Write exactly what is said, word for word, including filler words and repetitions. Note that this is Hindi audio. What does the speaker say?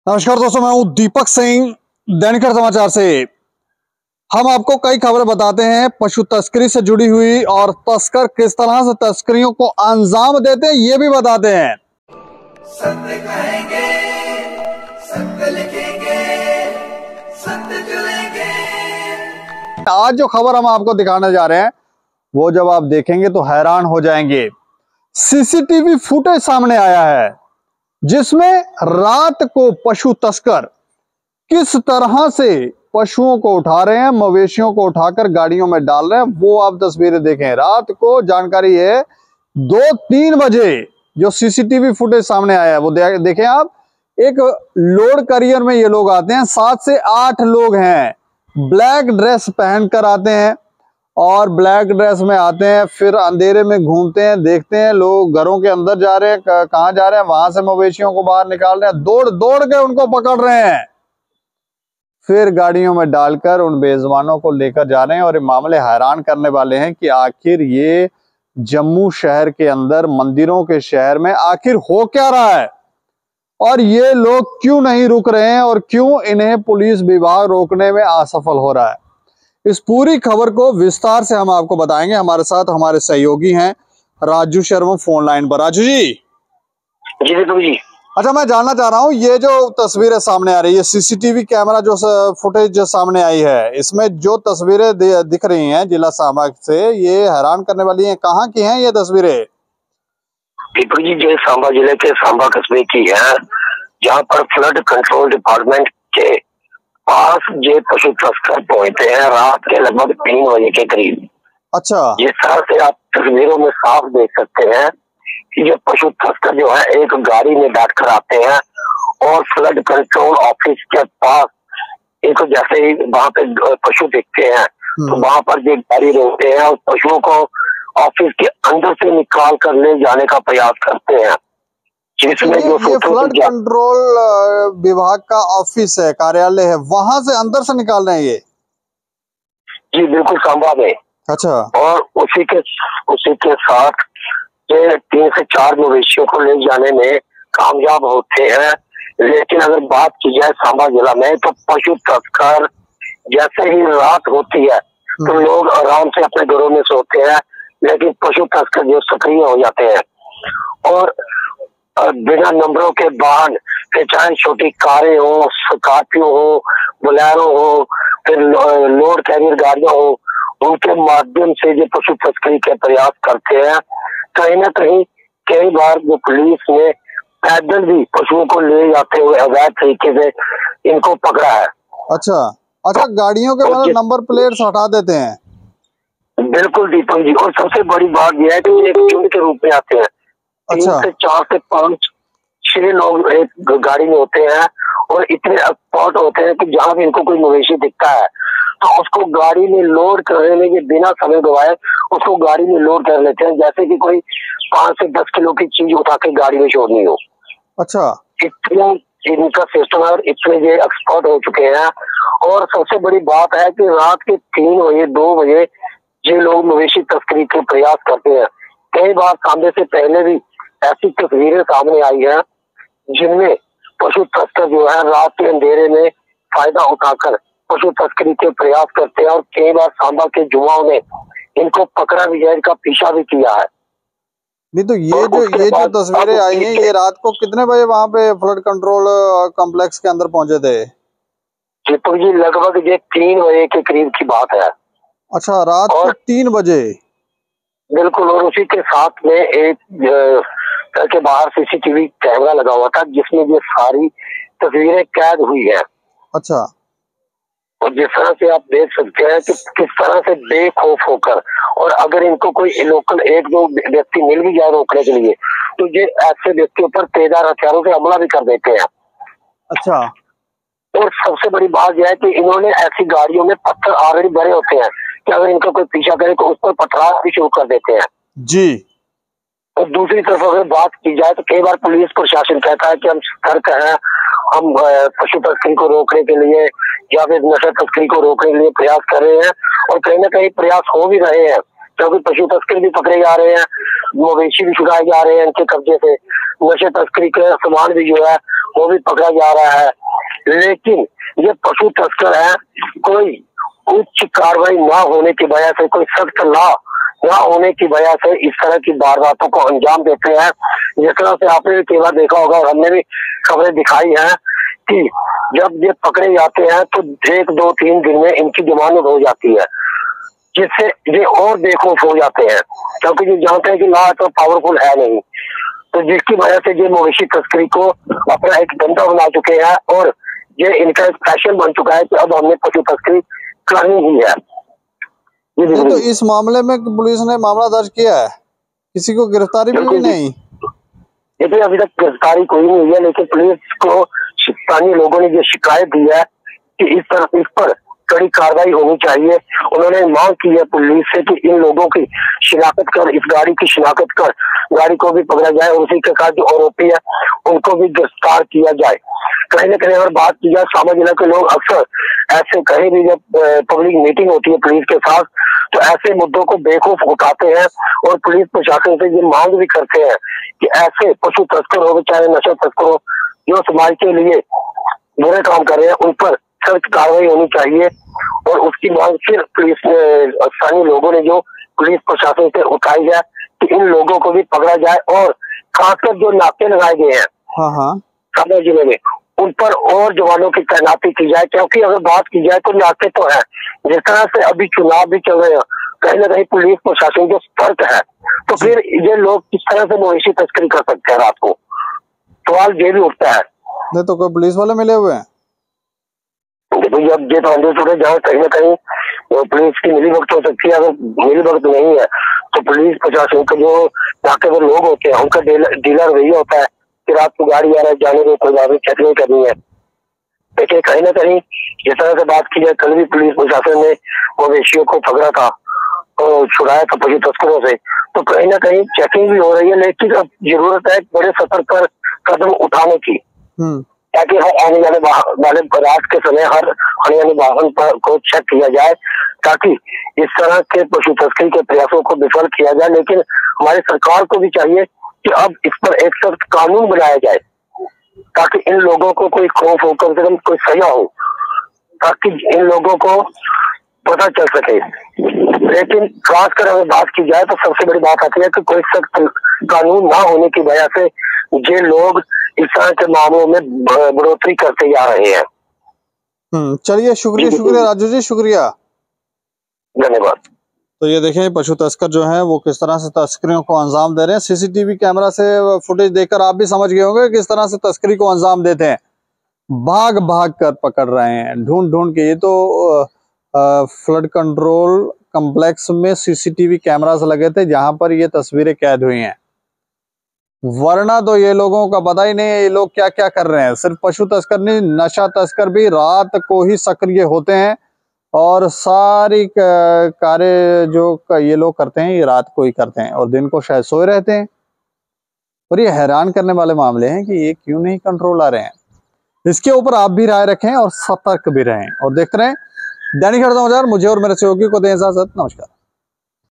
नमस्कार दोस्तों, मैं हूं दीपक सिंह दैनिक समाचार से। हम आपको कई खबरें बताते हैं पशु तस्करी से जुड़ी हुई, और तस्कर किस तरह से तस्करियों को अंजाम देते हैं ये भी बताते हैं। सत्य कहेंगे, सत्य लिखेंगे, सत्य चलेंगे। आज जो खबर हम आपको दिखाने जा रहे हैं वो जब आप देखेंगे तो हैरान हो जाएंगे। सीसीटीवी फुटेज सामने आया है जिसमें रात को पशु तस्कर किस तरह से पशुओं को उठा रहे हैं, मवेशियों को उठाकर गाड़ियों में डाल रहे हैं, वो आप तस्वीरें देखें। रात को जानकारी है दो तीन बजे जो सीसीटीवी फुटेज सामने आया है वो दे, देखें आप। एक लोड करियर में ये लोग आते हैं, सात से आठ लोग हैं, ब्लैक ड्रेस पहनकर आते हैं और ब्लैक ड्रेस में आते हैं, फिर अंधेरे में घूमते हैं, देखते हैं लोग घरों के अंदर जा रहे हैं, कहाँ जा रहे हैं, वहां से मवेशियों को बाहर निकाल रहे हैं, दौड़ दौड़ के उनको पकड़ रहे हैं, फिर गाड़ियों में डालकर उन बेजुबानों को लेकर जा रहे हैं। और ये मामले हैरान करने वाले हैं कि आखिर ये जम्मू शहर के अंदर, मंदिरों के शहर में आखिर हो क्या रहा है, और ये लोग क्यों नहीं रुक रहे हैं, और क्यों इन्हें पुलिस विभाग रोकने में असफल हो रहा है। इस पूरी खबर को विस्तार से हम आपको बताएंगे। हमारे साथ हमारे सहयोगी हैं राजू शर्मा फोन लाइन पर। राजू जी। जी दीपक जी। अच्छा, मैं जानना चाह रहा हूँ, ये जो तस्वीरें सामने आ रही है, सीसीटीवी कैमरा जो फुटेज जो सामने आई है, इसमें जो तस्वीरें दिख रही हैं जिला सांबा से, ये हैरान करने वाली हैं। कहाँ की हैं ये तस्वीरें? दीपक जी, ये सांबा जिले के सांबा कस्बे की है, जहाँ पर फ्लड कंट्रोल डिपार्टमेंट के पास ये पशु तस्कर पहुंचते हैं रात के लगभग तीन बजे के करीब। अच्छा। जिस तरह से आप तस्वीरों में साफ देख सकते हैं कि ये पशु तस्कर जो है एक गाड़ी में बैठ कर आते हैं और फ्लड कंट्रोल ऑफिस के पास एक, जैसे ही वहां पे पशु दिखते हैं तो वहां पर ये गाड़ी रोकते हैं और पशुओं को ऑफिस के अंदर से निकाल कर ले जाने का प्रयास करते हैं। जिसमें जो ये फ्लड कंट्रोल विभाग का ऑफिस है, कार्यालय है, वहां से अंदर से निकाल रहे हैं ये? जी बिल्कुल, सांबा में। अच्छा। और उसी के उसी के साथ ये तीन से चार मवेशियों को ले जाने में कामयाब होते हैं। लेकिन अगर बात की जाए सांबा जिला में, तो पशु तस्कर जैसे ही रात होती है तो लोग आराम से अपने घरों में सोते हैं, लेकिन पशु तस्कर जो सक्रिय हो जाते हैं और बिना नंबरों के वाहन, फिर चाहे छोटी कारें हो, स्कॉर्पियो हो, बोलेरो हो, फिर लोड कैरियर गाड़ियां हो, उनके माध्यम से जो पशु तस्करी के प्रयास करते हैं। कहीं ना कहीं कई बार जो पुलिस ने पैदल भी पशुओं को ले जाते हुए अवैध तरीके से इनको पकड़ा है। अच्छा अच्छा, गाड़ियों के मतलब नंबर प्लेट्स हटा देते हैं? बिल्कुल दीपक जी, और सबसे बड़ी बात यह है कि एक झुंड के रूप में आते हैं। अच्छा। तीन से चार से पांच छह लोग एक गाड़ी में होते हैं और इतने स्पॉट होते हैं कि जहां भी इनको कोई मवेशी दिखता है तो उसको गाड़ी में लोड करने के बिना समय गवाए उसको गाड़ी में लोड कर लेते हैं, जैसे कि कोई पांच से दस किलो की चीज उठा के गाड़ी में छोड़नी हो। अच्छा। इतने इनका सिस्टम है और इतने ये एक्सपर्ट हो चुके हैं। और सबसे बड़ी बात है कि रात के तीन बजे दो बजे ये लोग मवेशी तस्करी के प्रयास करते हैं। कई बार सामने से पहले भी ऐसी तस्वीरें सामने आई है जिनमें पशु तस्कर जो है रात के अंधेरे में फायदा उठाकर पशु तस्करी के प्रयास करते हैं, और कई बार सांबा के जुआओं ने इनको पकड़ा भी है, इनका पीछा भी किया है। नहीं तो ये जो ये जो तस्वीरें आई हैं, ये रात को कितने बजे वहां पे फ्लड कंट्रोल कॉम्प्लेक्स के अंदर पहुंचे थे? दीपक जी, लगभग ये तीन बजे के करीब की बात है। अच्छा, रात को तीन बजे? बिल्कुल। और उसी के साथ में एक घर के बाहर सीसीटीवी कैमरा लगा हुआ था जिसमें ये सारी तस्वीरें कैद हुई है। अच्छा। और जिस तरह से आप देख सकते हैं कि किस तरह से बेखौफ होकर, और अगर इनको कोई लोकल एक दो व्यक्ति मिल भी जाए रोकने के लिए तो ये ऐसे व्यक्तियों पर तेजधार हथियारों से हमला भी कर देते हैं। अच्छा। और सबसे बड़ी बात यह है कि इन्होंने ऐसी गाड़ियों में पत्थर ऑलरेडी भरे होते हैं कि अगर इनका कोई पीछा करे तो उस पर पथराव भी शुरू कर देते हैं। जी। और दूसरी तरफ अगर बात की जाए तो कई बार पुलिस प्रशासन कहता है कि हम सतर्क हैं, हम पशु तस्करी को रोकने के लिए या फिर नशा तस्करी को रोकने के लिए प्रयास कर रहे हैं, और कहीं ना कहीं प्रयास हो भी रहे हैं, क्योंकि पशु तस्करी भी पकड़े जा रहे हैं, मवेशी भी छुड़ाए जा रहे हैं इनके कब्जे से, नशे तस्करी का सामान भी जो है वो भी पकड़ा जा रहा है। लेकिन ये पशु तस्कर है, कोई उच्च कार्रवाई ना होने की वजह से, कोई सख्त लॉ ना होने की वजह से इस तरह की वारदातों को अंजाम देते हैं। जिस तरह से आपने भी कई बार देखा होगा और हमने भी खबरें दिखाई हैं कि जब ये पकड़े जाते हैं तो एक दो तीन दिन में इनकी जमानत हो जाती है, जिससे ये और बेखौफ हो जाते हैं, क्योंकि ये जानते हैं कि लॉ तो पावरफुल है नहीं। तो जिसकी वजह से ये मवेशी तस्करी को अपना एक धंधा बना चुके हैं और ये इनका एक पैशन बन चुका है कि अब हमने पशु तस्करी करनी ही है। नहीं, तो इस मामले में पुलिस ने मामला दर्ज किया है, किसी को गिरफ्तारी भी नहीं? देखिए अभी तक गिरफ्तारी कोई नहीं हुई है, लेकिन पुलिस को स्थानीय लोगों ने ये शिकायत दी है कि इस तरह इस पर कड़ी कार्रवाई होनी चाहिए। उन्होंने मांग की है पुलिस से कि इन लोगों की शिनाख्त कर, इस गाड़ी की शिनाख्त कर गाड़ी को भी पकड़ा जाए और उसी के साथ जो आरोपी है उनको भी गिरफ्तार किया जाए। कहीं ना कहीं अगर बात की जाए, सामा जिला के लोग अक्सर ऐसे कहीं भी जब पब्लिक मीटिंग होती है पुलिस के साथ तो ऐसे मुद्दों को बेखौफ उठाते हैं और पुलिस प्रशासन से ये मांग भी करते हैं कि ऐसे पशु तस्कर हो, चाहे नशा तस्कर हो, जो समाज के लिए बुरे काम कर रहे हैं उन पर सख्त कार्रवाई होनी चाहिए। और उसकी मांग फिर पुलिस ने, स्थानीय लोगों ने जो पुलिस प्रशासन से उठाई है कि इन लोगों को भी पकड़ा जाए और खासकर जो नाके लगाए गए हैं हाँ हाँ सामा जिले में उन पर और जवानों की तैनाती की जाए। क्योंकि अगर बात की जाए तो नाके तो है, जिस तरह से अभी चुनाव भी चल रहे हैं, कहीं ना कहीं पुलिस प्रशासन जो सतर्क है तो फिर ये लोग किस तरह से मवेशी तस्करी कर सकते हैं रात को, सवाल ये भी उठता है। नहीं तो कोई पुलिस वाले मिले हुए हैं? देखो जब ये तो अंडर जहाँ कहीं ना कहीं पुलिस की मिली भगत हो सकती है, अगर मिली भगत नहीं है तो पुलिस प्रशासन के जो नाके पर लोग होते हैं उनका डीलर वही होता है कि रात को गाड़ी आ रहा है, जाने में कोई बात चेक नहीं करनी है। देखिए कहीं ना कहीं जिस तरह से बात की जाए, कल भी पुलिस प्रशासन ने मवेशियों को पकड़ा था और छुड़ाया था पशु तस्करों से, तो कहीं ना कहीं चेकिंग भी हो रही है। लेकिन अब जरूरत है बड़े सतर्क पर कदम उठाने की, ताकि हर आने वाले वाले रात के समय हर आने वाले वाहन पर को चेक किया जाए, ताकि इस तरह के पशु तस्करी के प्रयासों को विफल किया जाए। लेकिन हमारी सरकार को भी चाहिए कि अब इस पर एक सख्त कानून बनाया जाए ताकि इन लोगों को कोई खौफ हो, कम से कम कोई सजा हो, ताकि इन लोगों को पता चल सके। लेकिन खासकर अगर बात की जाए तो सबसे बड़ी बात आती है कि कोई सख्त कानून ना होने की वजह से ये लोग इस तरह के मामलों में बढ़ोतरी करते जा रहे हैं। हम्म चलिए, शुक्रिया शुक्रिया राजू जी, शुक्रिया, धन्यवाद। तो ये देखें पशु तस्कर जो हैं वो किस तरह से तस्करियों को अंजाम दे रहे हैं। सीसीटीवी कैमरा से फुटेज देखकर आप भी समझ गए होंगे किस तरह से तस्करी को अंजाम देते हैं, भाग भाग कर पकड़ रहे हैं, ढूंढ ढूंढ के। ये तो आ, फ्लड कंट्रोल कॉम्प्लेक्स में सीसीटीवी कैमरास लगे थे जहां पर ये तस्वीरें कैद हुई हैं, वरना तो ये लोगों का पता ही नहीं है ये लोग क्या क्या कर रहे हैं। सिर्फ पशु तस्कर नहीं, नशा तस्कर भी रात को ही सक्रिय होते हैं और सारी कार्य जो ये लोग करते हैं ये रात को ही करते हैं और दिन को शायद सोए रहते हैं। और ये हैरान करने वाले मामले हैं कि ये क्यों नहीं कंट्रोल आ रहे हैं। इसके ऊपर आप भी राय रखें और सतर्क भी रहें और देखते रहें दैनिक समाचार। मुझे और मेरे सहयोगी को दें इजाजत। नमस्कार।